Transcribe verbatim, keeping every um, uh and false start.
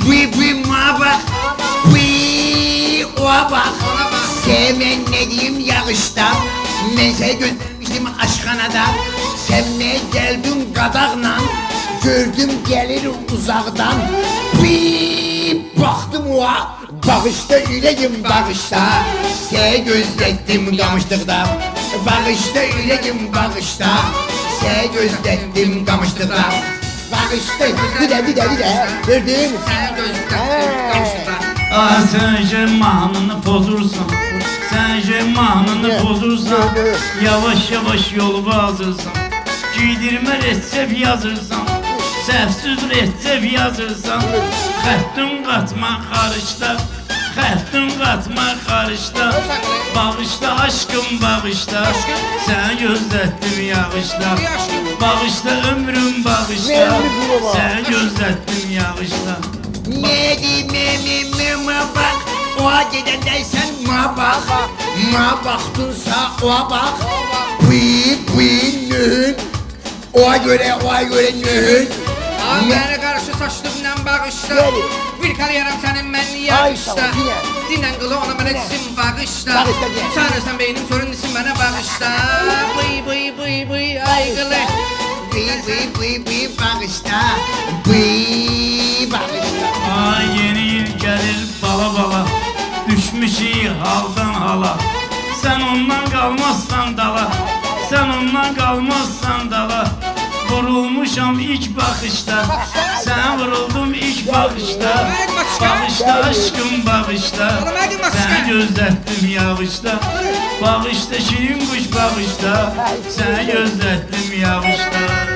Bıy bıy ma bak. Bıy oğa bak. Sevmen ne diyeyim yağıştan. Ben seni göstermiştim aşkhanada. Sen ne geldin qadaqla. Gördüm gelir uzaqdan. Bıy baktım oğa. Bağışta ürəyim bağışta. Səni gözlətdim qamışlıqda. Bağışta ürəyim bağışta. Səni gözlətdim qamışlıqda. Bağışta didə didə didə. Gördün? Səni gözlətdim qamışlıqda. Ah sen jemanını pozursan, sen jemanını pozursan, yavaş yavaş yolu bazırsan, giydirme reçep yazırsan, səhvsiz reçep yazırsan, xəttin qatma xarışda, xəttin qatma xarışda, bağışla aşkım bağışla, səni gözlətdim yağışda, bağışla ömrüm bağışla, səni gözlətdim yağışda. Ne diyeyim ma bak. Oğa gedəndəysən ma bak. Ma baktınsa oğa bak. Bıy bıy nöhün. Oğa göre oğa göre nöhün. Məni qarşı saçlığımla bağışla. Virkalayaram sənin mənli yağışda. Dinən qılı ona mənə disim bağışla. Çağırırsan beynim sorun disim mənə bağışla. Bıy bıy bıy bıy ay qılı. Bıy bıy bıy bıy bağışla. Bıy bağışla. Ay yeni il gəlir bala bala, düşmüşük haldan hala. Sen ondan qalmazsan dala, sen ondan qalmazsan dala. Vurulmuşam ilk baxışda, sen vuruldum ilk baxışda. Bağışla aşkım bağışla, səni gözlətdim yağışda. Bağışla şirin kuş bağışla, səni gözlətdim yağışda.